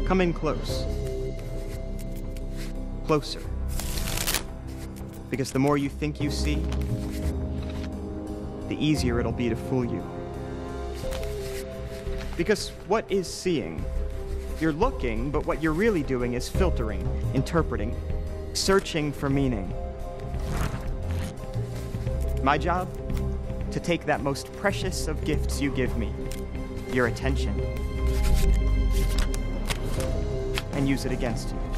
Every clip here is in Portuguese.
Come in close. Closer. Because the more you think you see, the easier it'll be to fool you. Because what is seeing? You're looking, but what you're really doing is filtering, interpreting, searching for meaning. My job? To take that most precious of gifts you give me, your attention, and use it against you.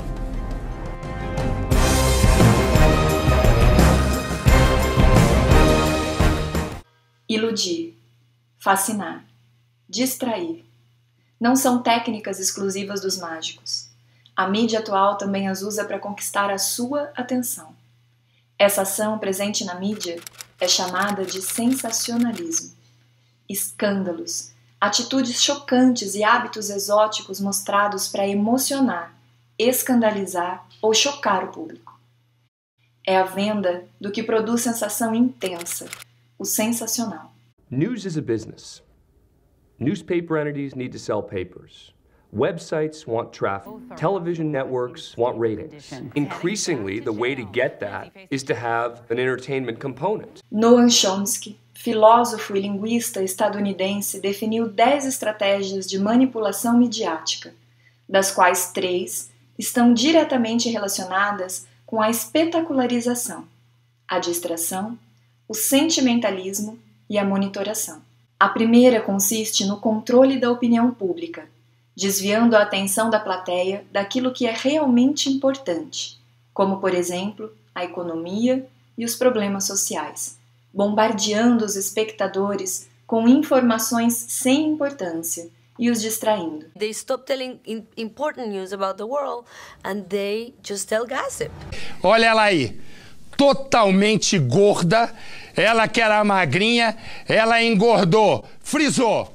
Iludir, fascinar, distrair. Não são técnicas exclusivas dos mágicos. A mídia atual também as usa para conquistar a sua atenção. Essa ação presente na mídia é chamada de sensacionalismo. Escândalos, atitudes chocantes e hábitos exóticos mostrados para emocionar, escandalizar ou chocar o público. É a venda do que produz sensação intensa, o sensacional. News is a business. Newspaper entities need to sell papers. Websites want traffic. Television networks want ratings. Increasingly, the way to get that is to have an entertainment component. Noam Chomsky, filósofo e linguista estadunidense, definiu 10 estratégias de manipulação midiática, das quais 3 estão diretamente relacionadas com a espetacularização, a distração, o sentimentalismo e a monitoração. A primeira consiste no controle da opinião pública, desviando a atenção da plateia daquilo que é realmente importante, como, por exemplo, a economia e os problemas sociais, bombardeando os espectadores com informações sem importância e os distraindo. They stop telling important news about the world and they just tell gossip. Olha ela aí, totalmente gorda, ela que era magrinha, ela engordou, frisou,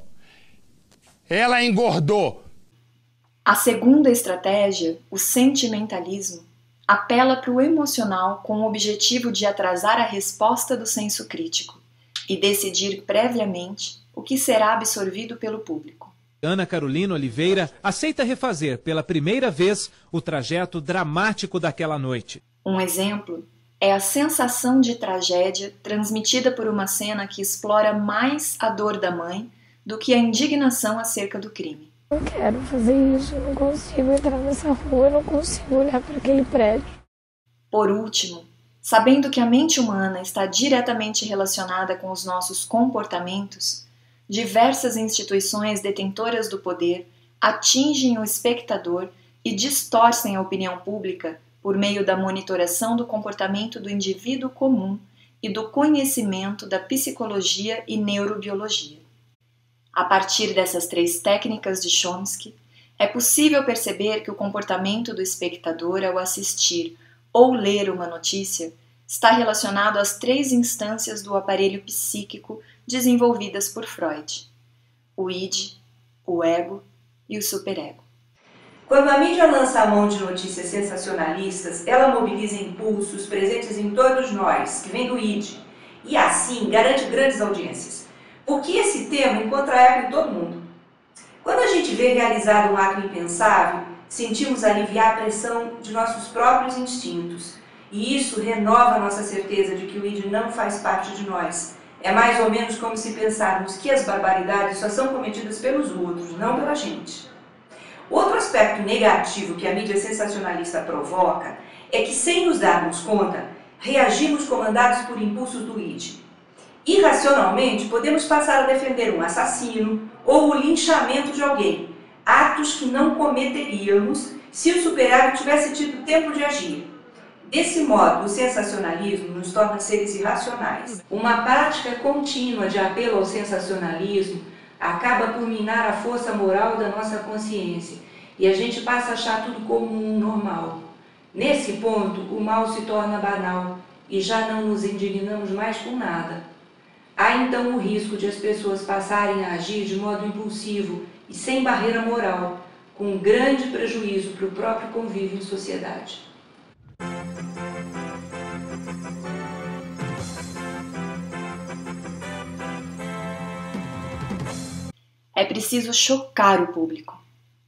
ela engordou. A segunda estratégia, o sentimentalismo, apela para o emocional com o objetivo de atrasar a resposta do senso crítico e decidir previamente o que será absorvido pelo público. Ana Carolina Oliveira aceita refazer pela primeira vez o trajeto dramático daquela noite. Um exemplo é a sensação de tragédia transmitida por uma cena que explora mais a dor da mãe do que a indignação acerca do crime. Eu quero fazer isso, eu não consigo entrar nessa rua, eu não consigo olhar para aquele prédio. Por último, sabendo que a mente humana está diretamente relacionada com os nossos comportamentos, diversas instituições detentoras do poder atingem o espectador e distorcem a opinião pública por meio da monitoração do comportamento do indivíduo comum e do conhecimento da psicologia e neurobiologia. A partir dessas 3 técnicas de Chomsky, é possível perceber que o comportamento do espectador ao assistir ou ler uma notícia está relacionado às 3 instâncias do aparelho psíquico desenvolvidas por Freud: o id, o ego e o superego. Quando a mídia lança a mão de notícias sensacionalistas, ela mobiliza impulsos presentes em todos nós, que vem do id, e assim garante grandes audiências. Porque esse tema encontra eco em todo mundo. Quando a gente vê realizado um ato impensável, sentimos aliviar a pressão de nossos próprios instintos. E isso renova nossa certeza de que o id não faz parte de nós. É mais ou menos como se pensarmos que as barbaridades só são cometidas pelos outros, não pela gente. Outro aspecto negativo que a mídia sensacionalista provoca é que, sem nos darmos conta, reagimos comandados por impulsos do id. Irracionalmente, podemos passar a defender um assassino ou o linchamento de alguém, atos que não cometeríamos se o superego tivesse tido tempo de agir. Desse modo, o sensacionalismo nos torna seres irracionais. Uma prática contínua de apelo ao sensacionalismo acaba por minar a força moral da nossa consciência e a gente passa a achar tudo comum, normal. Nesse ponto, o mal se torna banal e já não nos indignamos mais com nada. Há então o risco de as pessoas passarem a agir de modo impulsivo e sem barreira moral, com grande prejuízo para o próprio convívio em sociedade. É preciso chocar o público.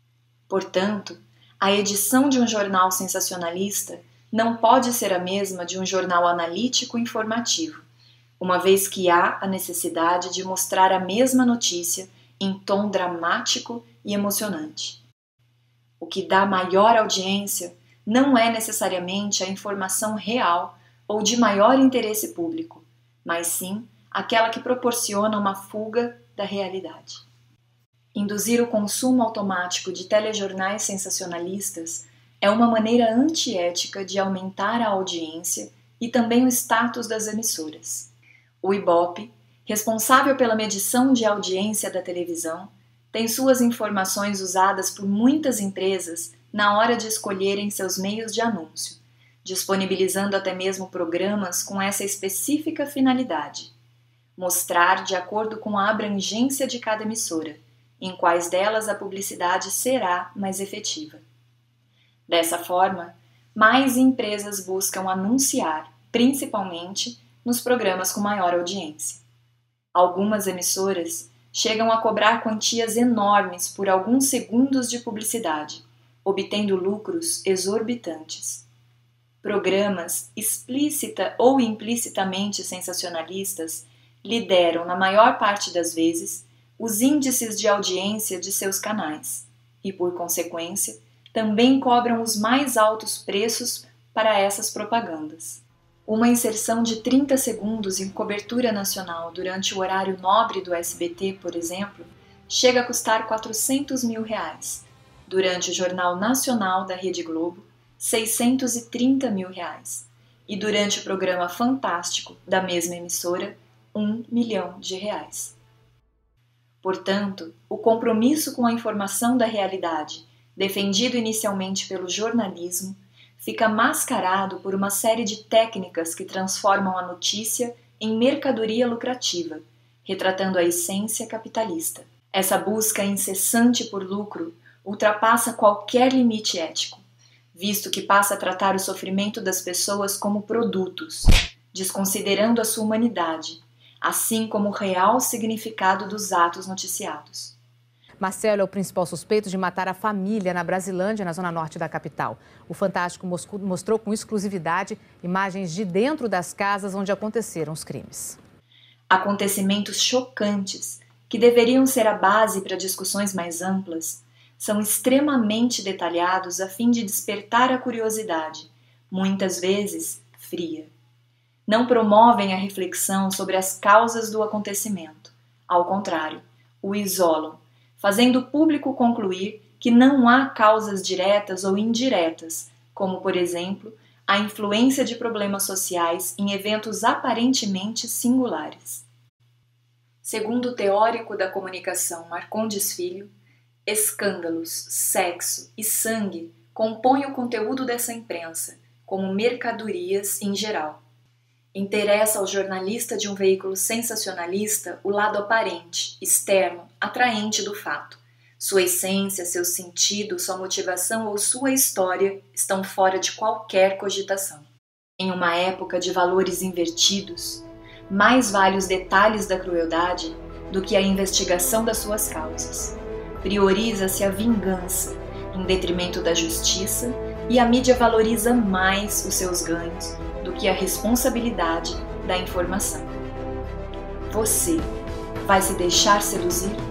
Portanto, a edição de um jornal sensacionalista não pode ser a mesma de um jornal analítico e informativo, uma vez que há a necessidade de mostrar a mesma notícia em tom dramático e emocionante. O que dá maior audiência não é necessariamente a informação real ou de maior interesse público, mas sim aquela que proporciona uma fuga da realidade. Induzir o consumo automático de telejornais sensacionalistas é uma maneira antiética de aumentar a audiência e também o status das emissoras. O Ibope, responsável pela medição de audiência da televisão, tem suas informações usadas por muitas empresas na hora de escolherem seus meios de anúncio, disponibilizando até mesmo programas com essa específica finalidade: mostrar de acordo com a abrangência de cada emissora, em quais delas a publicidade será mais efetiva. Dessa forma, mais empresas buscam anunciar, principalmente nos programas com maior audiência. Algumas emissoras chegam a cobrar quantias enormes por alguns segundos de publicidade, obtendo lucros exorbitantes. Programas explícita ou implicitamente sensacionalistas lideram, na maior parte das vezes, os índices de audiência de seus canais e, por consequência, também cobram os mais altos preços para essas propagandas. Uma inserção de 30 segundos em cobertura nacional durante o horário nobre do SBT, por exemplo, chega a custar R$400 mil. Durante o Jornal Nacional da Rede Globo, R$630 mil. E durante o programa Fantástico da mesma emissora, R$1 milhão. Portanto, o compromisso com a informação da realidade, defendido inicialmente pelo jornalismo, fica mascarado por uma série de técnicas que transformam a notícia em mercadoria lucrativa, retratando a essência capitalista. Essa busca incessante por lucro ultrapassa qualquer limite ético, visto que passa a tratar o sofrimento das pessoas como produtos, desconsiderando a sua humanidade, assim como o real significado dos atos noticiados. Marcelo é o principal suspeito de matar a família na Brasilândia, na zona norte da capital. O Fantástico mostrou com exclusividade imagens de dentro das casas onde aconteceram os crimes. Acontecimentos chocantes, que deveriam ser a base para discussões mais amplas, são extremamente detalhados a fim de despertar a curiosidade, muitas vezes fria. Não promovem a reflexão sobre as causas do acontecimento. Ao contrário, o isolam, fazendo o público concluir que não há causas diretas ou indiretas, como, por exemplo, a influência de problemas sociais em eventos aparentemente singulares. Segundo o teórico da comunicação Marcondes Filho, escândalos, sexo e sangue compõem o conteúdo dessa imprensa, como mercadorias em geral. Interessa ao jornalista de um veículo sensacionalista o lado aparente, externo, atraente do fato. Sua essência, seu sentido, sua motivação ou sua história estão fora de qualquer cogitação. Em uma época de valores invertidos, mais vale os detalhes da crueldade do que a investigação das suas causas. Prioriza-se a vingança, em detrimento da justiça, e a mídia valoriza mais os seus ganhos do que a responsabilidade da informação. Você vai se deixar seduzir?